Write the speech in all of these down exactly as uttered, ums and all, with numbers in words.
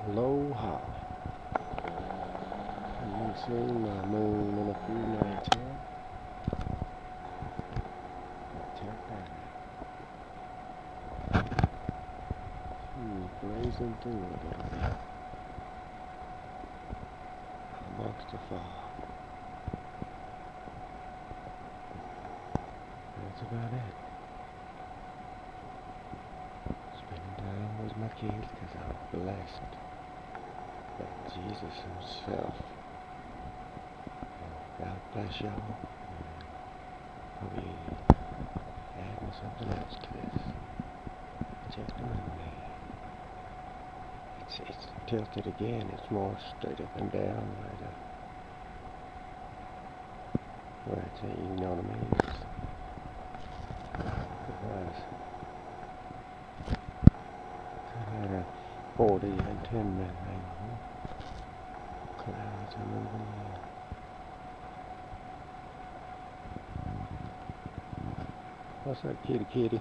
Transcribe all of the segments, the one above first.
Aloha. You've seen my moon in a few nights here. Check that out. She's blazing through a little bit. Amongst the fog. That's about it. Spending time with my kids because I'm blessed by Jesus himself. God bless y'all. I'll be adding something else to this. Just a minute. It's, it's tilted again. It's more straight up and down right up. Where it's, you know what I mean? It's, it was. I had a forty and ten minute angle. Clouds are moving in. What's up, kitty kitty?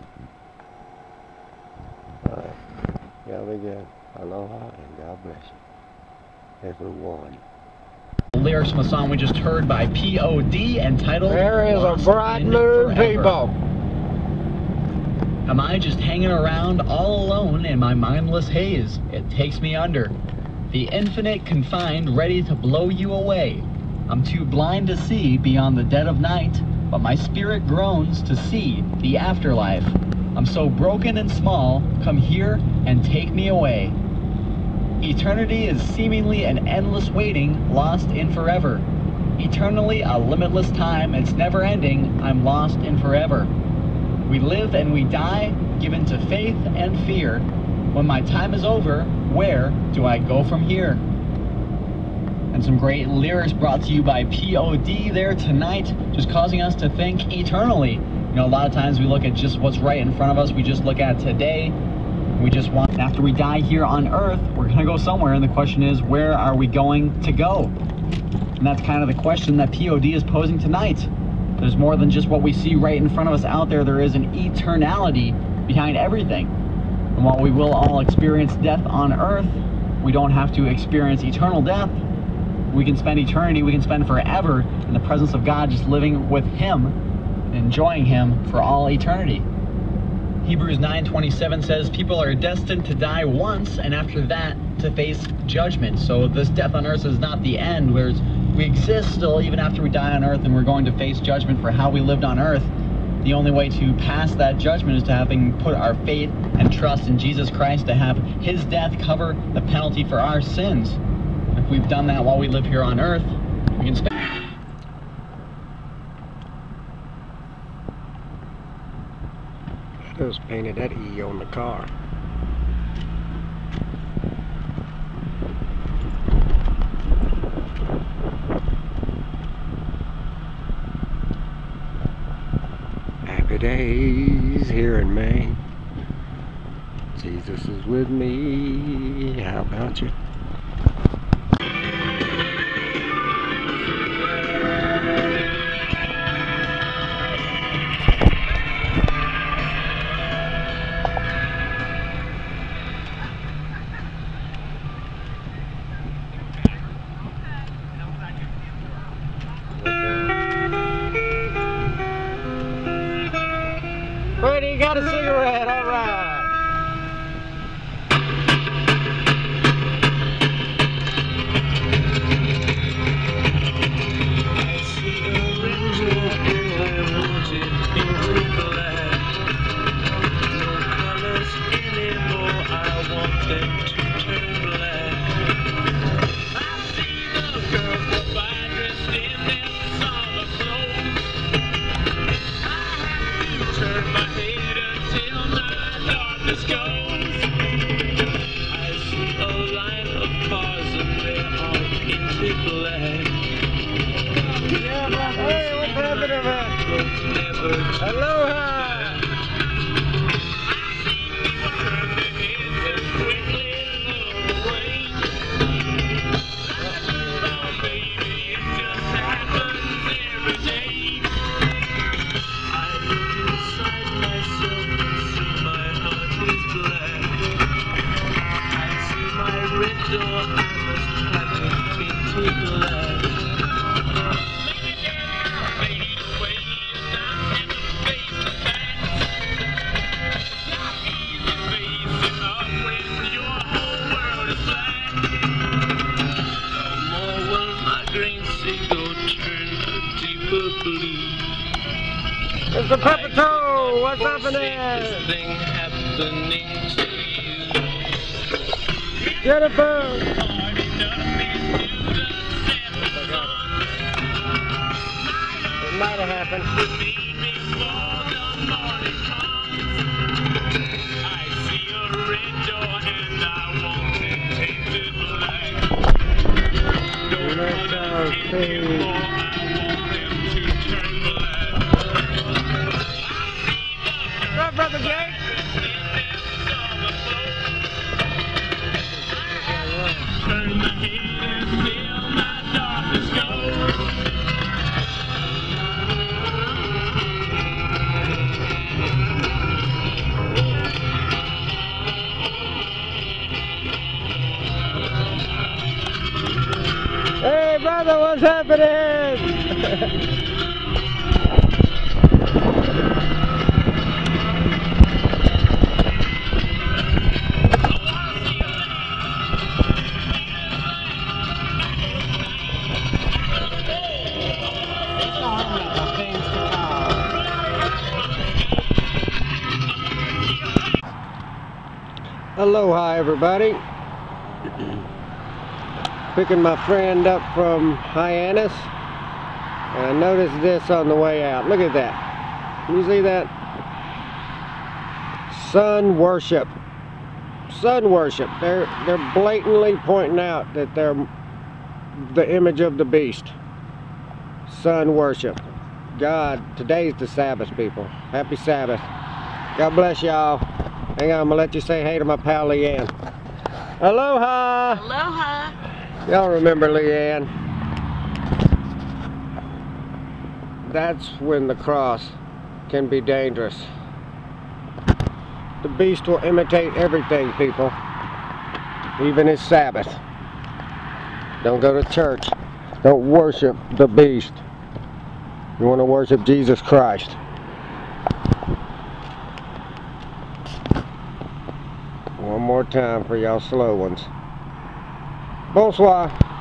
Alright. Y'all be good. Aloha and God bless you. Everyone. The lyrics from the song we just heard by P O D entitled There is a bright moon, people. Am I just hanging around all alone in my mindless haze? It takes me under. The infinite confined, ready to blow you away. I'm too blind to see beyond the dead of night, but my spirit groans to see the afterlife. I'm so broken and small, come here and take me away. Eternity is seemingly an endless waiting, lost in forever. Eternally a limitless time, it's never ending, I'm lost in forever. We live and we die, given to faith and fear. When my time is over, where do I go from here? And some great lyrics brought to you by P O D there tonight, just causing us to think eternally. You know, a lot of times we look at just what's right in front of us, we just look at today. We just want, after we die here on earth, we're gonna go somewhere, and the question is, where are we going to go? And that's kind of the question that P O D is posing tonight. There's more than just what we see right in front of us out there. There is an eternality behind everything. And while we will all experience death on earth, we don't have to experience eternal death. We can spend eternity, we can spend forever in the presence of God, just living with Him, enjoying Him for all eternity. Hebrews nine twenty-seven says, people are destined to die once, and after that, to face judgment. So this death on earth is not the end, whereas we exist still even after we die on earth, and we're going to face judgment for how we lived on earth. The only way to pass that judgment is to having put our faith and trust in Jesus Christ, to have His death cover the penalty for our sins. If we've done that while we live here on earth, we can spend. I just painted that E on the car. Happy days here in Maine. Jesus is with me. How about you? Buddy, you got a cigarette, all right. Aloha! Rich Mister Pepito, what's happening? Jennifer! It might have happened. What's up, Brother Jake? Turn my head and feel my darkness go. Hey brother, what's happening? Aloha everybody. Picking my friend up from Hyannis, and I noticed this on the way out. Look at that. Can you see that? Sun worship. Sun worship. They're they're blatantly pointing out that they're the image of the beast. Sun worship. God, today's the Sabbath, people. Happy Sabbath. God bless y'all. Hang on, I'm gonna let you say hey to my pal Leanne. Aloha! Aloha! Y'all remember Leanne? That's when the cross can be dangerous. The beast will imitate everything, people. Even his Sabbath. Don't go to church. Don't worship the beast. You want to worship Jesus Christ. One more time for y'all slow ones. Bonsoir.